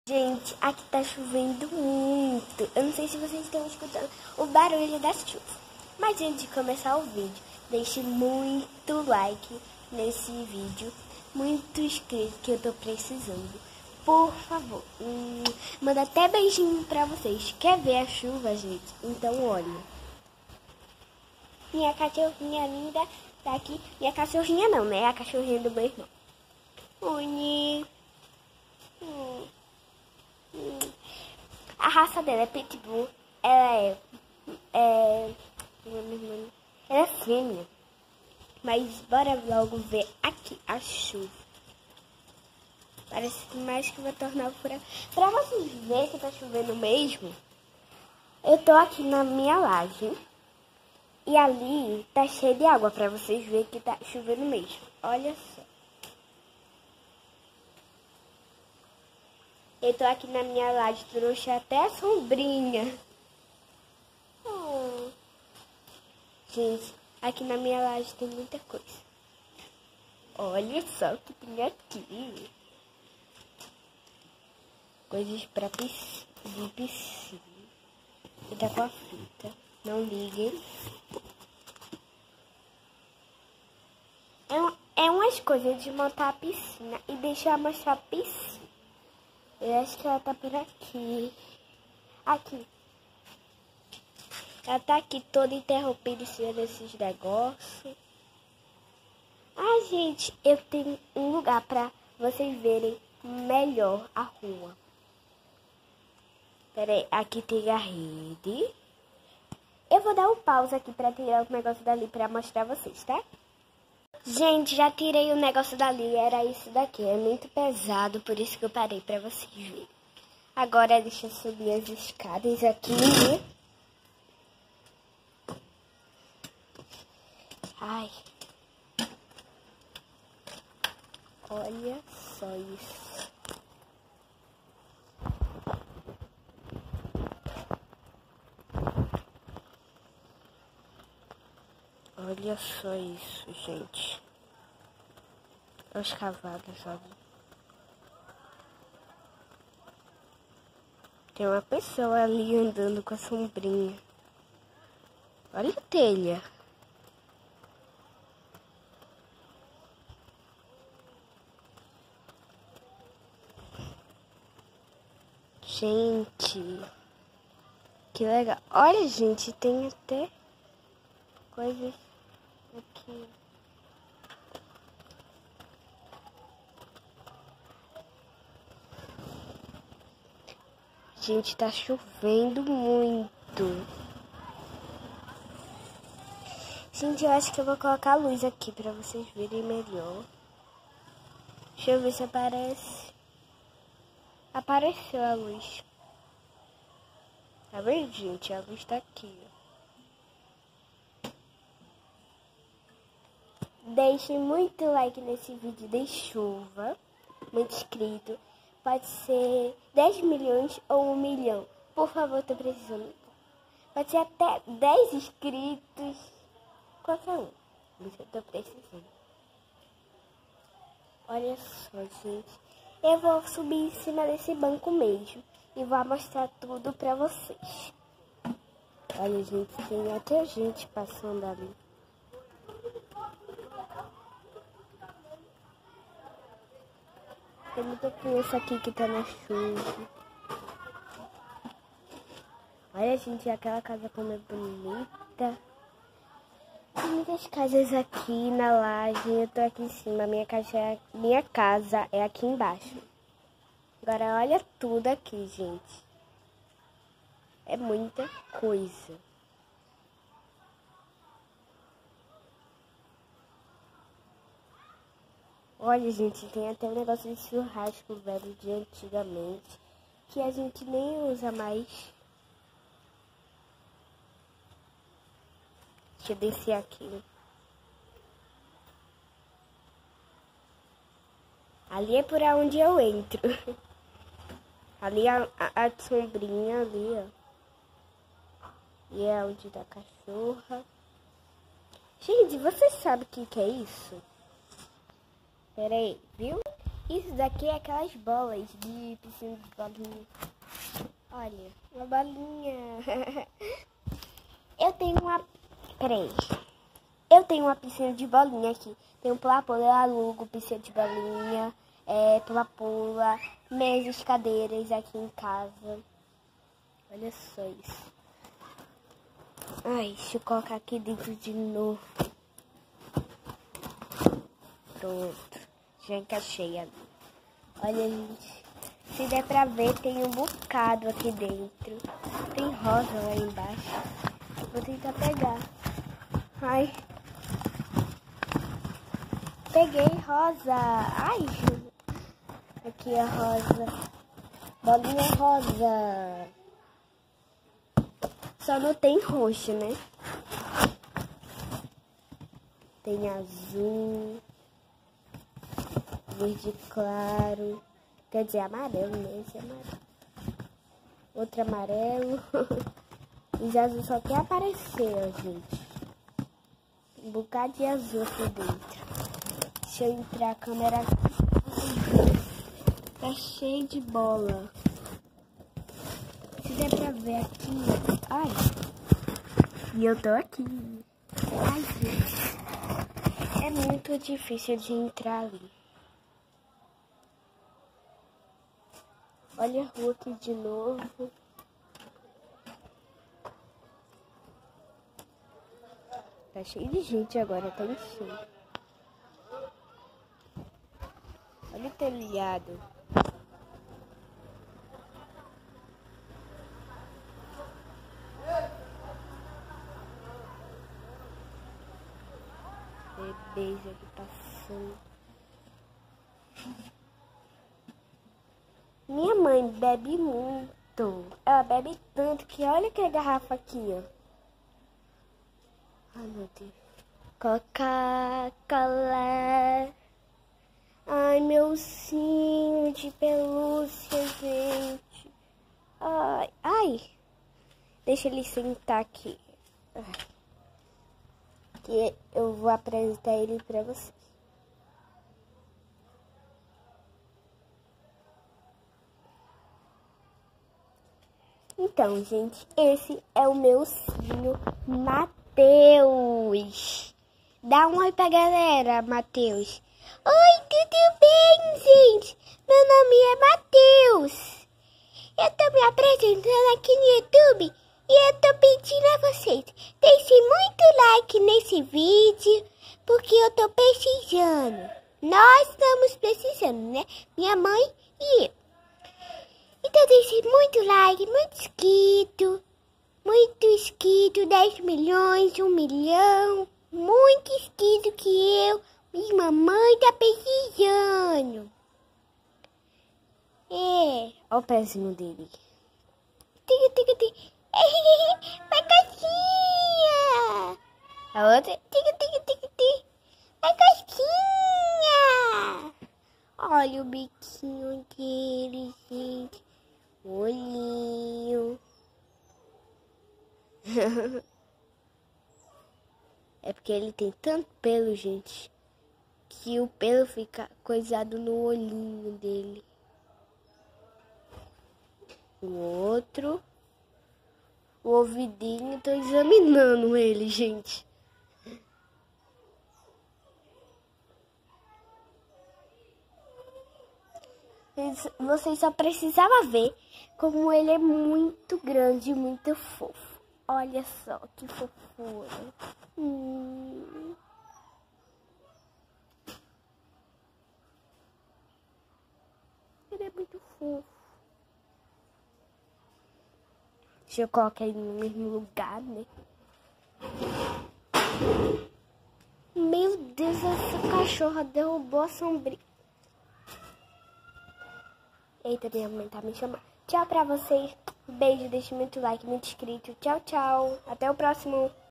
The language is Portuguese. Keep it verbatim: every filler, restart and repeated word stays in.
Gente, aqui tá chovendo muito. Eu não sei se vocês estão escutando o barulho da chuva. Mas antes de começar o vídeo, deixe muito like nesse vídeo. Muito inscrito que eu tô precisando. Por favor. Hum, manda até beijinho pra vocês. Quer ver a chuva, gente? Então olha. Minha cachorrinha linda tá aqui. Minha cachorrinha não, né? A cachorrinha do meu irmão. Uni. Hum. A raça dela é Pitbull. Ela é, é. Ela é fêmea. Mas bora logo ver aqui a chuva. Parece mais que vai tornar furacão. Pra vocês verem que tá chovendo mesmo, eu tô aqui na minha laje. E ali tá cheio de água pra vocês verem que tá chovendo mesmo. Olha só. Eu tô aqui na minha laje, trouxe até a sombrinha. Oh. Gente, aqui na minha laje tem muita coisa. Olha só o que tem aqui. Coisas pra piscina. piscina. E tá com a fita. Não liguem. É, um, é umas coisas de montar a piscina e deixar mostrar a piscina. Eu acho que ela tá por aqui. Aqui. Ela tá aqui toda interrompida em cima desses negócios. Ah, gente, eu tenho um lugar pra vocês verem melhor a rua. Pera aí, aqui tem a rede. Eu vou dar um pause aqui pra tirar o negócio dali pra mostrar vocês, tá? Gente, já tirei o negócio dali, era isso daqui, é muito pesado, por isso que eu parei pra vocês verem. Agora deixa eu subir as escadas aqui. Ai. Olha só isso. Olha só isso, gente. Os cavalos, olha. Tem uma pessoa ali andando com a sombrinha. Olha a telha. Gente, que legal. Olha, gente, tem até coisas aqui. Gente, tá chovendo muito. Gente, eu acho que eu vou colocar a luz aqui pra vocês verem melhor. Deixa eu ver se aparece. Apareceu a luz. Tá vendo, gente? A luz tá aqui. Deixem muito like nesse vídeo de chuva. Muito inscrito. Pode ser dez milhões ou um milhão. Por favor, tô precisando. Pode ser até dez inscritos. Qualquer um. Mas eu tô precisando. Olha só, gente. Eu vou subir em cima desse banco mesmo. E vou mostrar tudo pra vocês. Olha, gente. Tem até gente passando ali. Tem muita criança aqui que tá na chuva. Olha, gente, aquela casa como é bonita. Tem muitas casas aqui na laje. Eu tô aqui em cima. Minha casa é, minha casa é aqui embaixo. Agora olha tudo aqui, gente. É muita coisa. Olha, gente, tem até um negócio de churrasco velho de antigamente, que a gente nem usa mais. Deixa eu descer aqui. Ali é por onde eu entro. Ali a, a, a sombrinha ali, ó. E é onde tá a cachorra. Gente, vocês sabem o que, que é isso? Pera aí, viu? Isso daqui é aquelas bolas de piscina de bolinha. Olha, uma bolinha. Eu tenho uma... Peraí. Eu tenho uma piscina de bolinha aqui. Tem um pula-pula, eu alugo piscina de bolinha. É, pula-pula, mesas, cadeiras aqui em casa. Olha só isso. Ai, deixa eu colocar aqui dentro de novo. Pronto. Já encaixei ali. Olha, gente. Se der pra ver, tem um bocado aqui dentro. Tem rosa lá embaixo. Vou tentar pegar. Ai. Peguei rosa. Ai. Aqui a rosa. Bolinha rosa. Só não tem roxo, né? Tem azul. Verde claro. Quer dizer, amarelo, né? Esse é amarelo. Outro amarelo. Os azul só quer aparecer, ó, gente. Um bocado de azul aqui dentro. Deixa eu entrar a câmera aqui. Tá cheio de bola. Se der pra ver aqui. Ai. E eu tô aqui. Ai, gente. É muito difícil de entrar ali. Olha a rua aqui de novo. Tá cheio de gente agora, tá enchendo. Olha o telhado. Bebês aqui passando. Minha mãe bebe muito. Ela bebe tanto que olha que a garrafa aqui, ó. Ai, meu Deus. Coca-Cola. Ai, meu ursinho de pelúcia, gente. Ai, ai. Deixa ele sentar aqui. Que eu vou apresentar ele pra vocês. Então, gente, esse é o meu ursinho Matheus. Dá um oi pra galera, Matheus. Oi, tudo bem, gente? Meu nome é Matheus. Eu tô me apresentando aqui no YouTube e eu tô pedindo a vocês, deixem muito like nesse vídeo, porque eu tô precisando. Nós estamos precisando, né? Minha mãe e eu. Então deixe muito like, muito inscrito, muito inscrito, dez milhões, um milhão, muito inscrito que eu, minha mamãe tá precisando. É, olha o pezinho dele. Tica, tica, tica. Vai, cosquinha. A outra, tica, tica, tica, tica. Vai, cosquinha. Olha o biquinho dele, gente. Olhinho. É porque ele tem tanto pelo, gente, que o pelo fica coisado no olhinho dele. O outro, o ouvidinho, tô examinando ele, gente. Vocês só precisavam ver como ele é muito grande e muito fofo. Olha só que fofura. Hum. Ele é muito fofo. Deixa eu colocar ele no mesmo lugar, né? Meu Deus, essa cachorra derrubou a sombrinha. Eita, minha mãe tá me chamando. Tchau pra vocês. Beijo, deixe muito like, muito inscrito. Tchau, tchau. Até o próximo.